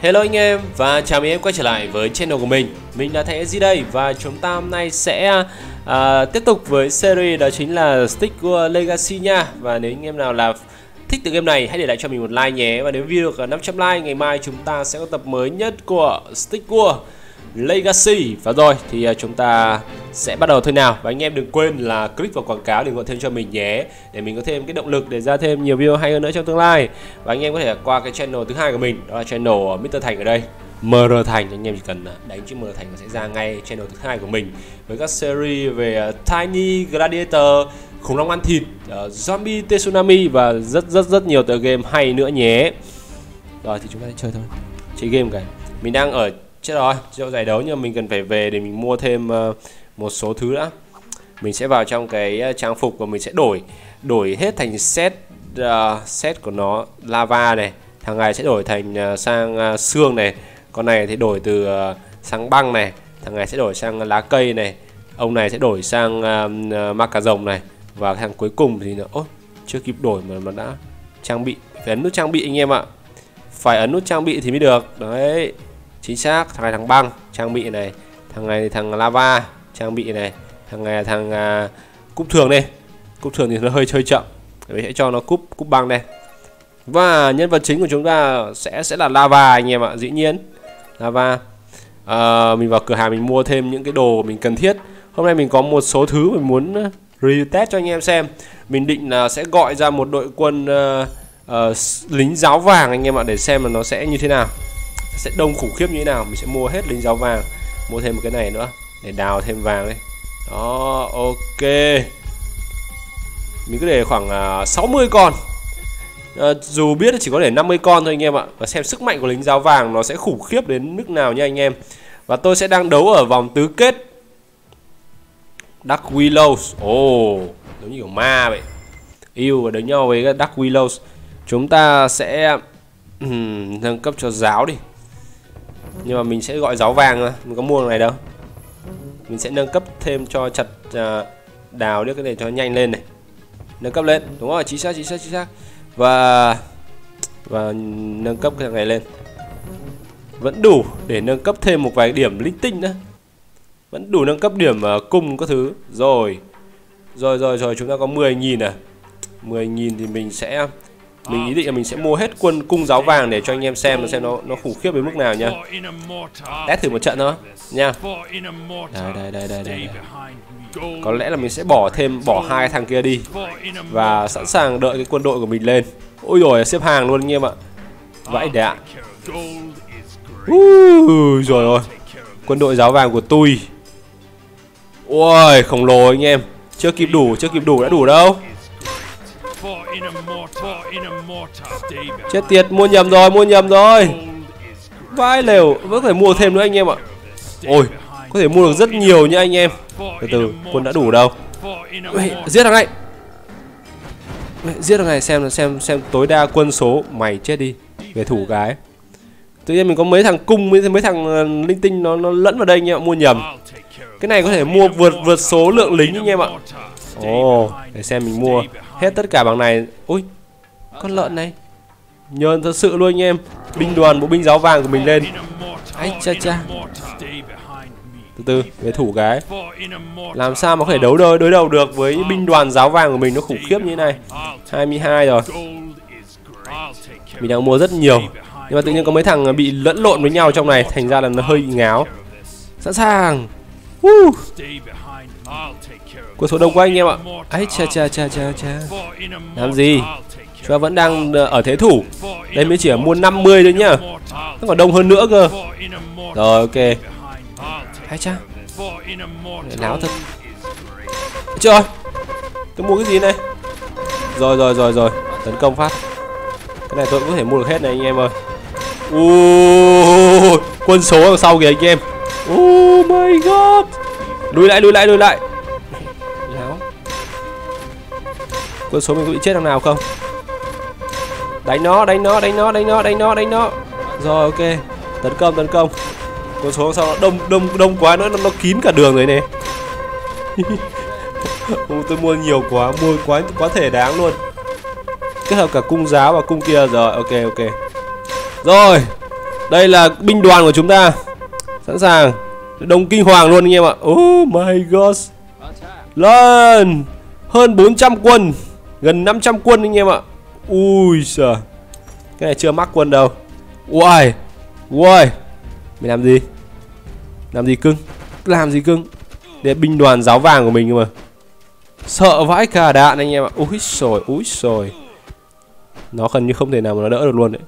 Hello anh em và chào mừng em quay trở lại với channel của mình. Mình là Thành SG đây và chúng ta hôm nay sẽ tiếp tục với series đó chính là Stick War Legacy nha. Và nếu anh em nào là thích từ game này hãy để lại cho mình một like nhé. Và nếu video được 500 like ngày mai chúng ta sẽ có tập mới nhất của Stick War Legacy. Và rồi thì chúng ta sẽ bắt đầu thôi nào. Và anh em đừng quên là click vào quảng cáo để ủng hộ thêm cho mình nhé, để mình có thêm cái động lực để ra thêm nhiều video hay hơn nữa trong tương lai. Và anh em có thể qua cái channel thứ hai của mình, đó là channel Mr. Thành ở đây, MR Thành. Anh em chỉ cần đánh chữ MR Thành sẽ ra ngay channel thứ hai của mình với các series về Tiny Gladiator, khủng long ăn thịt, zombie tsunami và rất nhiều tựa game hay nữa nhé. Rồi thì chúng ta sẽ chơi thôi, chơi game cái. Mình đang ở chết rồi, chỗ giải đấu, nhưng mà mình cần phải về để mình mua thêm một số thứ đã. Mình sẽ vào trong cái trang phục và mình sẽ đổi hết thành set của nó lava này. Thằng này sẽ đổi thành sang xương này. Con này thì đổi từ sang băng này. Thằng này sẽ đổi sang lá cây này. Ông này sẽ đổi sang ma cà rồng này. Và thằng cuối cùng thì nó chưa kịp đổi mà đã trang bị. Phải ấn nút trang bị anh em ạ. Phải ấn nút trang bị thì mới được. Đấy, chính xác. Thằng này thằng băng, trang bị này. Thằng này thì thằng lava, trang bị này. Thằng này là thằng cúp thường đây. Cúp thường thì nó hơi chậm. Mình sẽ cho nó cúp băng đây. Và nhân vật chính của chúng ta sẽ là lava anh em ạ. Dĩ nhiên lava. Mình vào cửa hàng mình mua thêm những cái đồ mình cần thiết. Hôm nay mình có một số thứ mình muốn review test cho anh em xem. Mình định là sẽ gọi ra một đội quân lính giáo vàng anh em ạ, để xem là nó sẽ như thế nào, sẽ đông khủng khiếp như thế nào. Mình sẽ mua hết lính giáo vàng, mua thêm một cái này nữa để đào thêm vàng đấy. Đó, ok. Mình cứ để khoảng 60 con. Dù biết chỉ có để 50 con thôi anh em ạ. Và xem sức mạnh của lính giáo vàng nó sẽ khủng khiếp đến mức nào nha anh em. Và tôi sẽ đang đấu ở vòng tứ kết Dark Willows. Giống như kiểu ma vậy. Yêu và đánh nhau với Dark Willows. Chúng ta sẽ nâng cấp cho giáo đi. Nhưng mà mình sẽ gọi giáo vàng thôi. Mình có mua cái này đâu. Mình sẽ nâng cấp thêm cho chặt đào được cái này cho nhanh lên này. Nâng cấp lên, đúng rồi, chính xác. Và nâng cấp cái này lên. Vẫn đủ để nâng cấp thêm một vài điểm linh tinh nữa. Vẫn đủ nâng cấp điểm cung các thứ. Rồi, chúng ta có 10.000 à. 10.000 thì mình ý định là mình sẽ mua hết quân cung giáo vàng để cho anh em xem nó khủng khiếp đến mức nào nha. Test thử một trận thôi nha. Đây. Có lẽ là mình sẽ bỏ hai thằng kia đi và sẵn sàng đợi cái quân đội của mình lên. Ôi rồi xếp hàng luôn anh em ạ. Vãi đạ. Rồi. Quân đội giáo vàng của tôi. Ôi khổng lồ anh em. Chưa kịp đủ đã đủ đâu. Chết tiệt, mua nhầm rồi. Vãi lều, vẫn phải mua thêm nữa anh em ạ. Ôi, có thể mua được rất nhiều nha anh em. Từ quân đã đủ đâu. Giết thằng này. Xem tối đa quân số. Mày chết đi, về thủ cái. Tự nhiên mình có mấy thằng cung, mấy thằng linh tinh nó lẫn vào đây anh em ạ. Mua nhầm. Cái này có thể mua vượt số lượng lính anh em ạ. Để xem mình mua hết tất cả bằng này. Ui, con lợn này nhờn thật sự luôn anh em. Binh đoàn bộ binh giáo vàng của mình lên. Ấy cha. Từ về thủ cái. Làm sao mà có thể đối đầu được với binh đoàn giáo vàng của mình, nó khủng khiếp như thế này. 22 rồi. Mình đang mua rất nhiều, nhưng mà tự nhiên có mấy thằng bị lẫn lộn với nhau trong này, thành ra là nó hơi ngáo. Sẵn sàng. Quân số đông quá anh em ạ. Ấy cha. Làm gì? Chúng ta vẫn đang ở thế thủ. Đây mới chỉ là mua 50 thôi nhá. Nó còn đông hơn nữa cơ. Rồi ok. Hay cha. Láo thật. Trời, tôi mua cái gì này? Rồi. Tấn công phát. Cái này tôi cũng có thể mua được hết này anh em ơi. Quân số đằng sau kìa anh em. Oh my god. Lùi lại. Láo. Quân số mình có bị chết thằng nào không? Đánh nó. Rồi ok. Tấn công. Quân số đằng sau nó đông quá nữa, nó kín cả đường rồi này. Tôi mua nhiều quá, quá thể đáng luôn. Kết hợp cả cung giáo và cung kia rồi. Ok. Rồi, Đây là binh đoàn của chúng ta. Sẵn sàng. Đông kinh hoàng luôn anh em ạ. Oh my god. Lên. Hơn 400 quân. Gần 500 quân anh em ạ. Ui giời. Cái này chưa mắc quân đâu. Ui. Ui. Mày làm gì? Làm gì cưng? Làm gì cưng? Đây là binh đoàn giáo vàng của mình cơ mà. Sợ vãi cả đạn anh em ạ. Úi xồi, úi xồi. Nó gần như không thể nào mà nó đỡ được luôn đấy.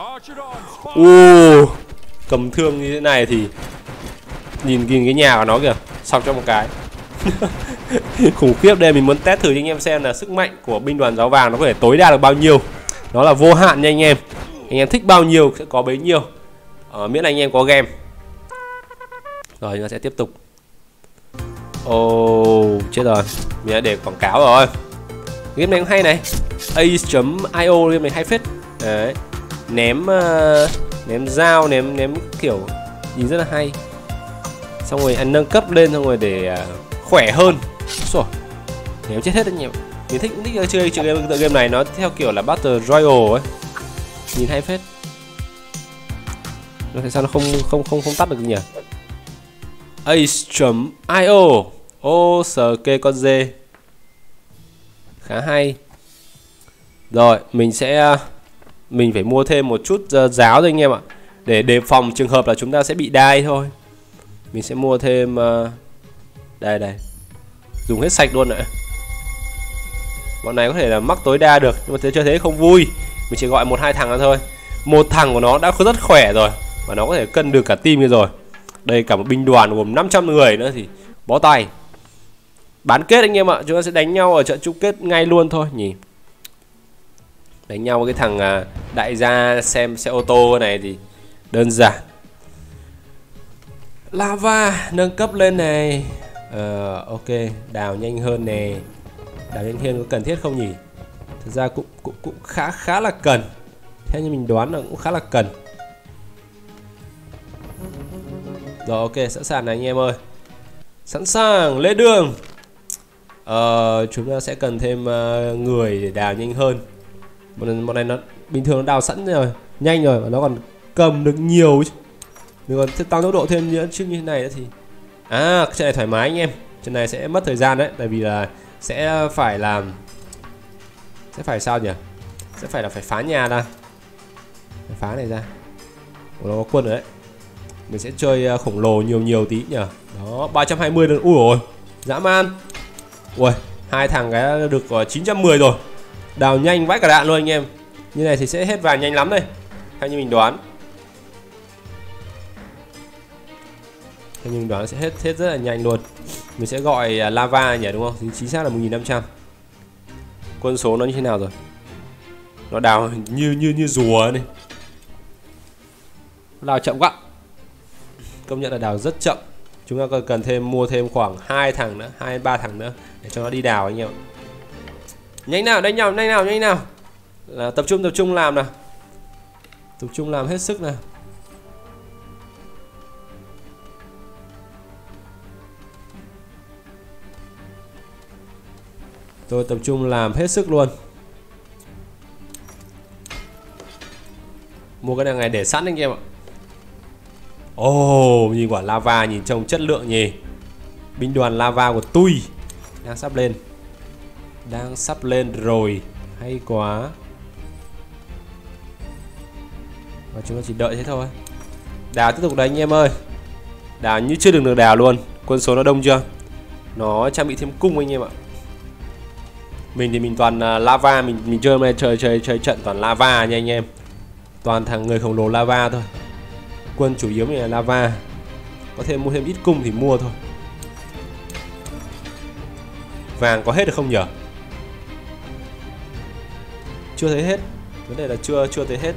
Cầm thương như thế này thì nhìn cái nhà của nó kìa, sọc cho một cái. Khủng khiếp. Đây mình muốn test thử cho anh em xem là sức mạnh của binh đoàn giáo vàng nó có thể tối đa được bao nhiêu. Nó là vô hạn nha anh em. Anh em thích bao nhiêu sẽ có bấy nhiêu. Miễn là anh em có game. Rồi chúng ta sẽ tiếp tục. Chết rồi. Mình đã để quảng cáo rồi. Game này cũng hay này. Ace.io game này hay phết. Đấy. Ném dao, ném kiểu nhìn rất là hay. Xong rồi anh nâng cấp lên xong rồi để khỏe hơn. Rồi. Ném chết hết anh em. Mình thích chơi game này, nó theo kiểu là Battle Royale ấy. Nhìn hay phết. Tại sao nó không tắt được nhỉ? Ace.io. Sờ kê con dê. Khá hay. Rồi, mình phải mua thêm một chút giáo thôi anh em ạ. Để đề phòng trường hợp là chúng ta sẽ bị đai thôi. Mình sẽ mua thêm đây. Dùng hết sạch luôn ạ. Bọn này có thể là mắc tối đa được, nhưng mà chơi thế không vui. Mình chỉ gọi 1-2 thằng ra thôi. Một thằng của nó đã rất khỏe rồi, và nó có thể cân được cả team rồi. Đây cả một binh đoàn gồm 500 người nữa thì bó tay. Bán kết anh em ạ, chúng ta sẽ đánh nhau ở trận chung kết ngay luôn thôi nhỉ. Đánh nhau với cái thằng đại gia xem xe ô tô này thì đơn giản. Lava nâng cấp lên này. Ok, đào nhanh hơn nè. Đào nhanh hơn có cần thiết không nhỉ? Thực ra cũng khá là cần. Theo như mình đoán là cũng khá là cần. Rồi ok, sẵn sàng này anh em ơi. Sẵn sàng, lên đường. Chúng ta sẽ cần thêm người để đào nhanh hơn. Bọn này nó bình thường nó đào sẵn rồi, nhanh rồi, và nó còn cầm được nhiều chứ. Mình còn tăng tốc độ thêm nữa chứ, như thế này nữa thì trận này thoải mái anh em. Trận này sẽ mất thời gian đấy, tại vì là sẽ phải sao nhỉ? Sẽ phải phá nhà ra. Phải phá này ra. Nó có quân rồi đấy. Mình sẽ chơi khổng lồ nhiều tí nhỉ. Đó, 320 được. Ui rồi, dã man. Ui, 2 thằng cái được 910 rồi. Đào nhanh vãi cả đạn luôn anh em. Như này thì sẽ hết vàng nhanh lắm đây, theo như mình đoán. Theo như mình đoán sẽ hết rất là nhanh luôn. Mình sẽ gọi lava nhỉ, đúng không? Chính xác là 1500. Quân số nó như thế nào rồi? Nó đào như rùa này. Đào chậm quá. Công nhận là đào rất chậm. Chúng ta cần mua thêm khoảng 2 thằng nữa, 2-3 thằng nữa để cho nó đi đào anh em ạ. Nhanh nào, đánh nhau, nhanh nào. Là tập trung làm nào. Tập trung làm hết sức nào. Tôi tập trung làm hết sức luôn. Mua cái này để sẵn anh em ạ. Nhìn quả lava nhìn trông chất lượng nhỉ. Binh đoàn lava của tôi đang sắp lên rồi. Hay quá. Và chúng ta chỉ đợi thế thôi. Đào tiếp tục đấy anh em ơi. Đào như chưa được đào luôn. Quân số nó đông chưa? Nó trang bị thêm cung anh em ạ. Mình thì mình toàn lava. Mình chơi hôm nay chơi trận toàn lava nha anh em. Toàn thằng người khổng lồ lava thôi. Quân chủ yếu là lava. Có thể mua thêm ít cung thì mua thôi. Vàng có hết được không nhỉ? Chưa thấy hết. Vấn đề là chưa thấy hết.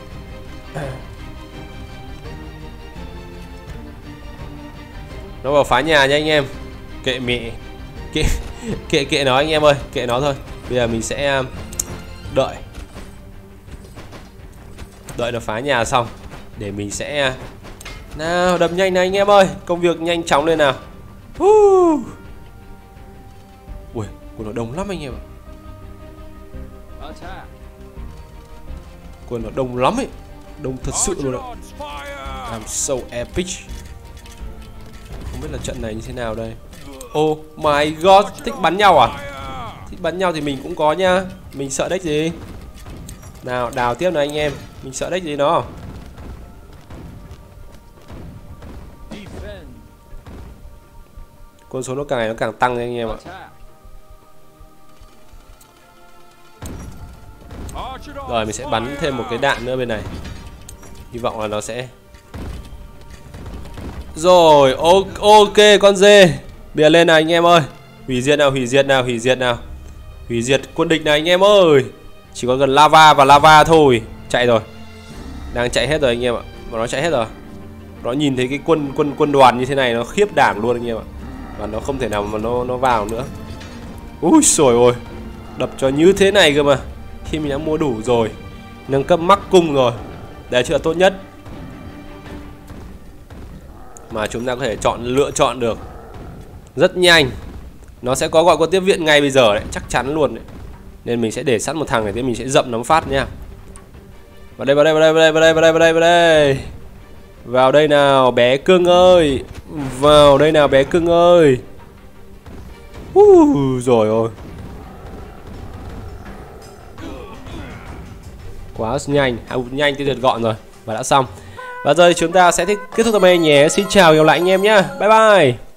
Nó vào phá nhà nha anh em. Kệ mẹ. Kệ nó anh em ơi. Kệ nó thôi. Bây giờ mình sẽ đợi nó phá nhà xong để mình sẽ nào đập nhanh này anh em ơi. Công việc nhanh chóng lên nào. Ui, quân nó đông lắm anh em ạ. Quân nó đông lắm ấy. Đông thật sự luôn ạ. I'm so epic. Không biết là trận này như thế nào đây. Oh my god, thích bắn nhau à? Thích bắn nhau thì mình cũng có nha. Mình sợ deck gì? Nào, đào tiếp nào anh em. Mình sợ deck gì nó? Con số nó càng ngày nó càng tăng anh em ạ. Rồi mình sẽ bắn thêm một cái đạn nữa bên này. Hy vọng là nó sẽ. Rồi, ok con dê. Bây giờ lên nào anh em ơi. Hủy diệt nào, hủy diệt nào, hủy diệt nào. Hủy diệt quân địch này anh em ơi. Chỉ có gần lava và lava thôi. Chạy rồi. Đang chạy hết rồi anh em ạ. Mà nó chạy hết rồi. Nó nhìn thấy cái quân đoàn như thế này nó khiếp đảm luôn anh em ạ. Và nó không thể nào mà nó vào nữa. Úi xồi ôi. Đập cho như thế này cơ mà. Khi mình đã mua đủ rồi. Nâng cấp mắc cung rồi. Đấy chưa là tốt nhất. Mà chúng ta có thể lựa chọn được rất nhanh. Nó sẽ có gọi quân tiếp viện ngay bây giờ đấy, chắc chắn luôn đấy. Nên mình sẽ để sẵn một thằng này, thế mình sẽ dậm nắm phát nha. Vào đây, vào đây, vào đây, vào đây, vào đây, vào đây, vào đây, vào đây. Vào đây nào bé cưng ơi. Vào đây nào bé cưng ơi. Rồi ôi. Quá nhanh, nhanh tiêu diệt gọn rồi. Và đã xong. Và giờ chúng ta sẽ kết thúc tập này nhé. Xin chào và gặp lại anh em nhé. Bye bye.